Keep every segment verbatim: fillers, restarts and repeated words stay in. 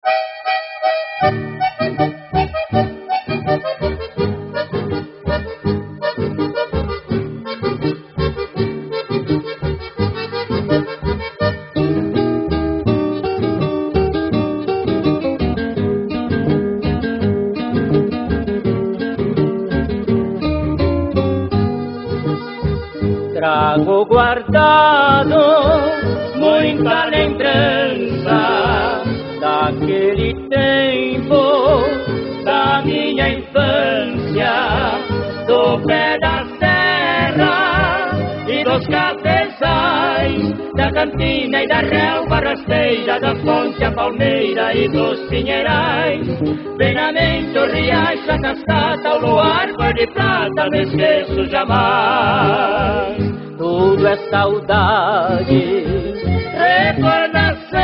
Trago guardado muita lembrança daquele tempo da minha infância, do pé da serra e dos cafezais, da campina e da relva rasteira, da fonte, a palmeira e dos pinheirais. Bem na mente o riacho, a cascata, o luar cor de prata, não esqueço jamais. Tudo é saudade, recordação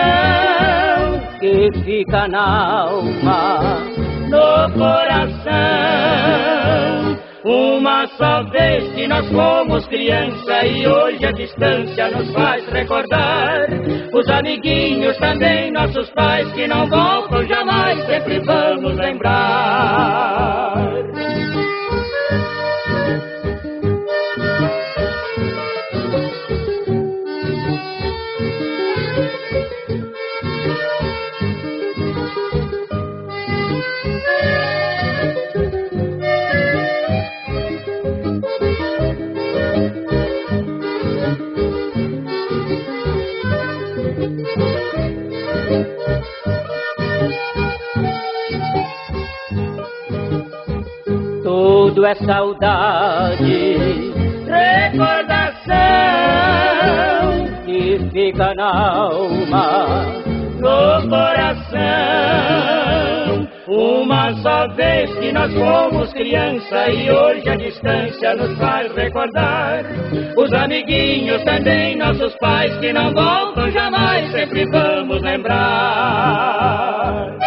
que fica na alma, no coração. Uma só vez que nós fomos criança e hoje a distância nos faz recordar. Os amiguinhos também, nossos pais que não voltam jamais, sempre vamos lembrar. Tudo é saudade, recordação que fica na alma, no coração. Uma só vez que nós fomos criança e hoje a distância nos faz recordar. Os amiguinhos também, nossos pais que não voltam jamais, sempre vamos lembrar.